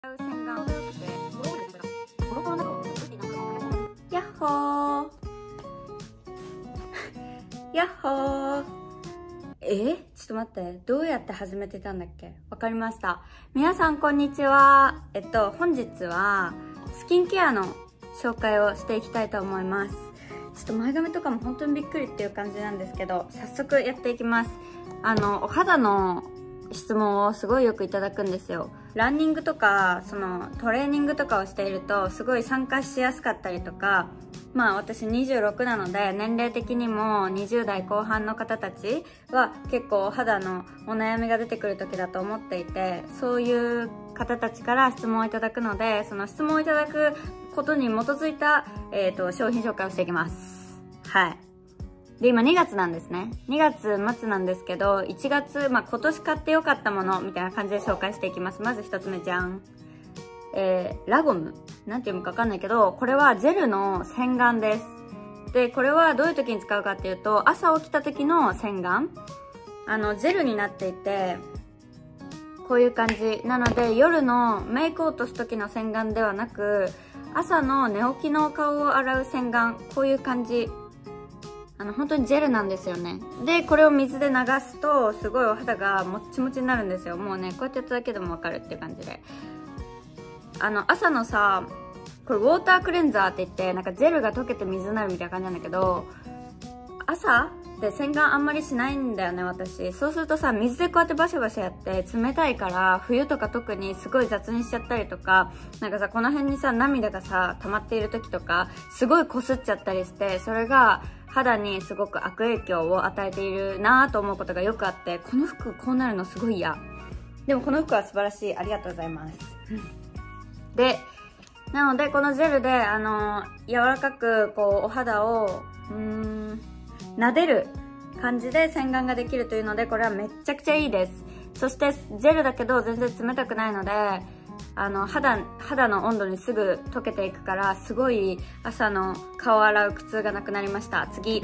洗顔やっほーやっほー。ちょっと待って、どうやって始めてたんだっけ。わかりました。皆さんこんにちは。本日はスキンケアの紹介をしていきたいと思います。ちょっと前髪とかも本当にびっくりっていう感じなんですけど、早速やっていきます。お肌の質問をすごいよくいただくんですよ。ランニングとかトレーニングとかをしているとすごい参加しやすかったりとか、まあ私26なので年齢的にも20代後半の方たちは結構お肌のお悩みが出てくる時だと思っていて、そういう方たちから質問をいただくので、その質問をいただくことに基づいた、商品紹介をしていきます。はい。で、今2月なんですね。2月末なんですけど、1月、今年買ってよかったものみたいな感じで紹介していきます。まず1つ目じゃん。ラゴムなんて読むかわかんないけど、これはジェルの洗顔です。で、これはどういう時に使うかっていうと、朝起きた時の洗顔。ジェルになっていて、こういう感じ。なので、夜のメイク落とす時の洗顔ではなく、朝の寝起きの顔を洗う洗顔。こういう感じ。本当にジェルなんですよね。で、これを水で流すと、すごいお肌がもっちもちになるんですよ。もうね、こうやってやっただけでもわかるっていう感じで。朝のさ、これウォータークレンザーって言って、なんかジェルが溶けて水になるみたいな感じなんだけど、朝って洗顔あんまりしないんだよね、私。そうするとさ、水でこうやってバシャバシャやって冷たいから、冬とか特にすごい雑にしちゃったりとか、なんかさ、この辺にさ、涙がさ、溜まっている時とか、すごいこすっちゃったりして、それが肌にすごく悪影響を与えているなぁと思うことがよくあって、この服こうなるのすごい嫌。でもこの服は素晴らしい。ありがとうございます。で、なのでこのジェルで、柔らかくこうお肌を、撫でる感じで洗顔ができるというので、これはめっちゃくちゃいいです。そしてジェルだけど全然冷たくないので、肌の温度にすぐ溶けていくから、すごい朝の顔を洗う苦痛がなくなりました。次。こ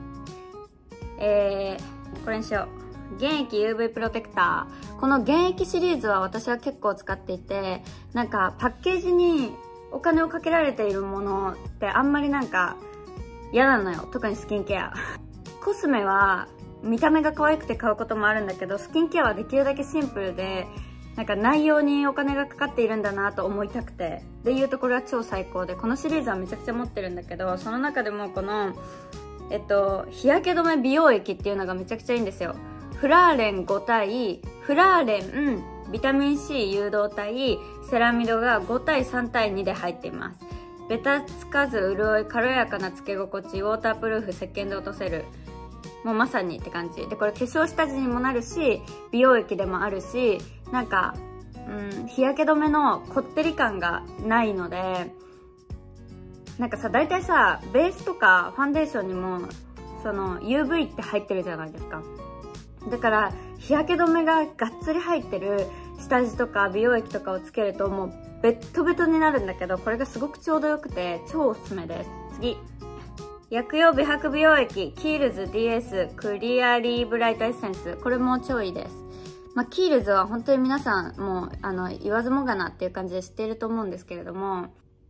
れにしよう。原液 UV プロテクター。この原液シリーズは私は結構使っていて、なんかパッケージにお金をかけられているものってあんまりなんか嫌なのよ。特にスキンケア。コスメは見た目が可愛くて買うこともあるんだけど、スキンケアはできるだけシンプルで、なんか内容にお金がかかっているんだなと思いたくて。でいうとこれは超最高で、このシリーズはめちゃくちゃ持ってるんだけど、その中でもこの、日焼け止め美容液っていうのがめちゃくちゃいいんですよ。フラーレン5対、フラーレン、ビタミン C 誘導体、セラミドが5対3対2で入っています。ベタつかず潤い、軽やかなつけ心地、ウォータープルーフ、石鹸で落とせる。もうまさにって感じ。で、これ化粧下地にもなるし、美容液でもあるし、なんか、日焼け止めのこってり感がないので、なんかさ、大体さ、ベースとかファンデーションにも、UV って入ってるじゃないですか。だから、日焼け止めががっつり入ってる下地とか美容液とかをつけるともうベットベトになるんだけど、これがすごくちょうどよくて超おすすめです。次。薬用美白美容液、キールズ DS クリアリーブライトエッセンス。これも超いいです。キールズは本当に皆さんもう、言わずもがなっていう感じで知っていると思うんですけれども、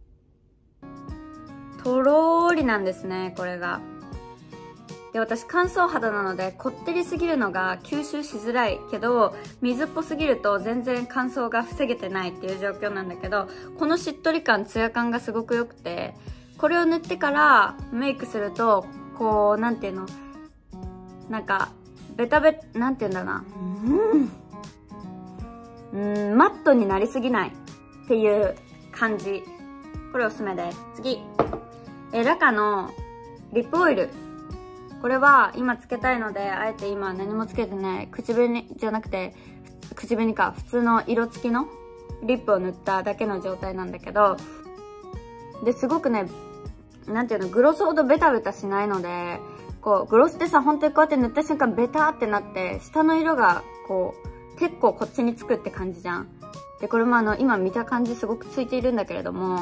とろーりなんですね、これが。で、私乾燥肌なので、こってりすぎるのが吸収しづらいけど、水っぽすぎると全然乾燥が防げてないっていう状況なんだけど、このしっとり感、ツヤ感がすごく良くて、これを塗ってからメイクすると、こう、なんていうの、なんか、なんていうんだな。マットになりすぎないっていう感じ。これおすすめです。次。ラカのリップオイル。これは今つけたいので、あえて今何もつけてない、口紅じゃなくて、口紅か、普通の色付きのリップを塗っただけの状態なんだけど、で、すごくね、なんていうの、グロスほどベタベタしないので、こう、グロスってさ、本当にこうやって塗った瞬間ベターってなって、下の色が、こう、結構こっちにつくって感じじゃん。で、これも今見た感じすごくついているんだけれども、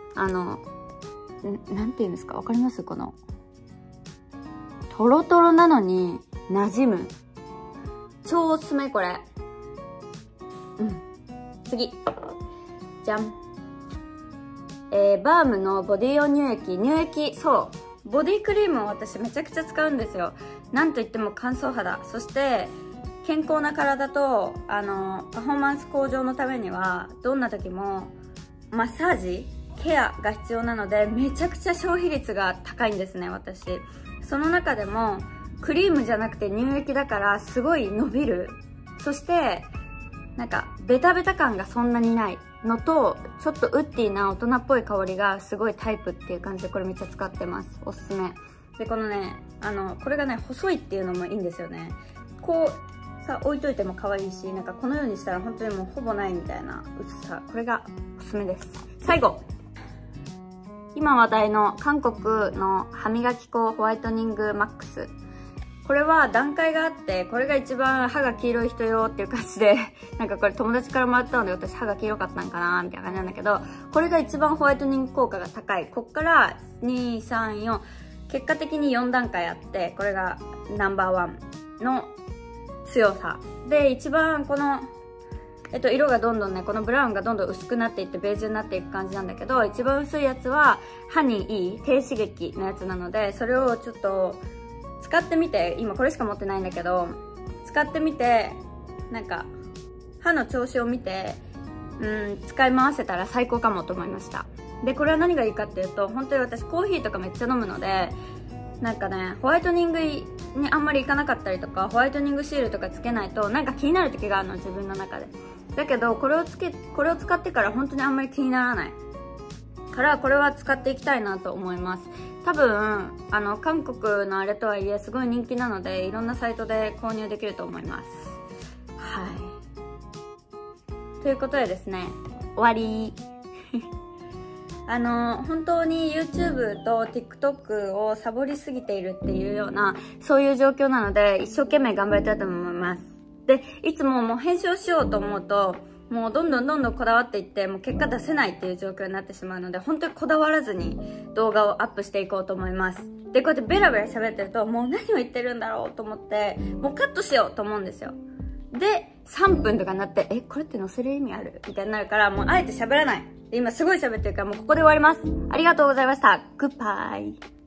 なんていうんですか、わかります？この、トロトロなのに馴染む。超おすすめこれ。次。 じゃん。バームのボディ用乳液、そう。ボディクリームを私めちゃくちゃ使うんですよ。なんといっても乾燥肌。そして、健康な体と、パフォーマンス向上のためには、どんな時も、マッサージ、ケアが必要なので、めちゃくちゃ消費率が高いんですね、私。その中でも、クリームじゃなくて乳液だから、すごい伸びる。そして、なんか、ベタベタ感がそんなにないのと、ちょっとウッディな大人っぽい香りがすごいタイプっていう感じで、これめっちゃ使ってます。おすすめ。で、このね、これがね、細いっていうのもいいんですよね。こう、さ、置いといても可愛いし、なんかこのようにしたら本当にもうほぼないみたいな薄さ。これがおすすめです。最後。今話題の韓国の歯磨き粉ホワイトニングマックス。これは段階があって、これが一番歯が黄色い人よっていう感じで、なんかこれ友達からもらったので私歯が黄色かったんかなみたいな感じなんだけど、これが一番ホワイトニング効果が高い。こっから2、3、4、結果的に4段階あって、これがナンバーワンの強さ。で、一番この、色がどんどんね、このブラウンがどんどん薄くなっていってベージュになっていく感じなんだけど、一番薄いやつは歯にいい低刺激のやつなので、それをちょっと使ってみて、今これしか持ってないんだけど、使ってみて、なんか、歯の調子を見て、使い回せたら最高かもと思いました。で、これは何がいいかっていうと、本当に私コーヒーとかめっちゃ飲むので、なんかね、ホワイトニングにあんまりいかなかったりとか、ホワイトニングシールとかつけないと、なんか気になる時があるの、自分の中で。だけど、これを使ってから本当にあんまり気にならない。から、これは使っていきたいなと思います。多分、韓国のあれとはいえ、すごい人気なので、いろんなサイトで購入できると思います。はい。ということでですね、終わり。本当に YouTube と TikTok をサボりすぎているっていうような、そういう状況なので、一生懸命頑張りたいと思います。で、いつももう編集しようと思うと、もうどんどんこだわっていって、もう結果出せないっていう状況になってしまうので、本当にこだわらずに動画をアップしていこうと思います。で、こうやってベラベラ喋ってると、もう何を言ってるんだろうと思って、もうカットしようと思うんですよ。で、3分とかになって、これって載せる意味あるみたいになるから、もうあえて喋らない。で、今すごい喋ってるから、もうここで終わります。ありがとうございました。グッバイ。